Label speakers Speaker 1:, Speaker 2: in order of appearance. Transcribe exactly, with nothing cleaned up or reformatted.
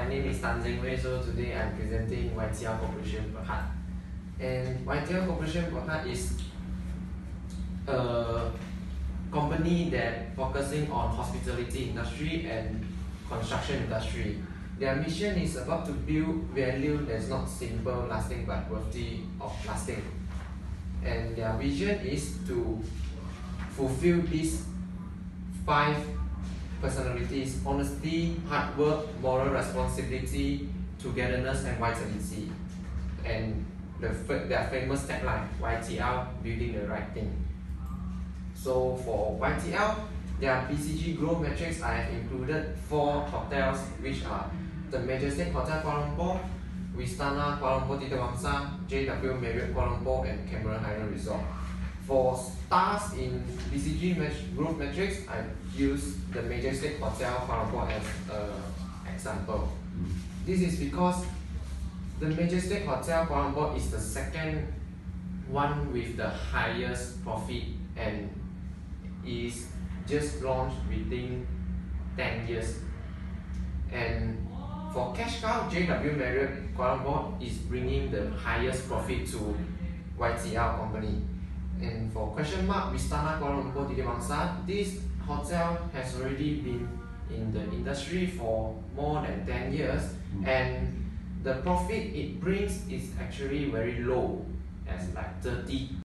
Speaker 1: my name is Tan Zeng Wei. So today I'm presenting Y T L Corporation Berhad. And Y T L Corporation Berhad is a company that focusing on hospitality industry and construction industry. Their mission is about to build value that's not simple lasting but worthy of lasting. And their vision is to fulfill these five personalities: honesty, hard work, moral responsibility, togetherness, and vitality. And the, their famous tagline, Y T L, building the right thing. So for Y T L, their B C G growth metrics, I have included four hotels, which are the Majestic Hotel Kuala Lumpur, Vistana Kuala Lumpur Titiwangsa Wangsa, J W Marriott Kuala Lumpur, and Cameron Highland Resort. For stars in B C G growth metrics, I use the Majestic Hotel Kuala Lumpur as an example. This is because the Majestic Hotel Kuala Lumpur is the second one with the highest profit and is just launched within ten years. And for cash cow, J W Marriott Kuala Lumpur is bringing the highest profit to Y T L company. And for question mark, Vistana Kuala Lumpur Titiwangsa Wangsa, this hotel has already been in the industry for more than ten years, mm. and the profit it brings is actually very low, as like thirty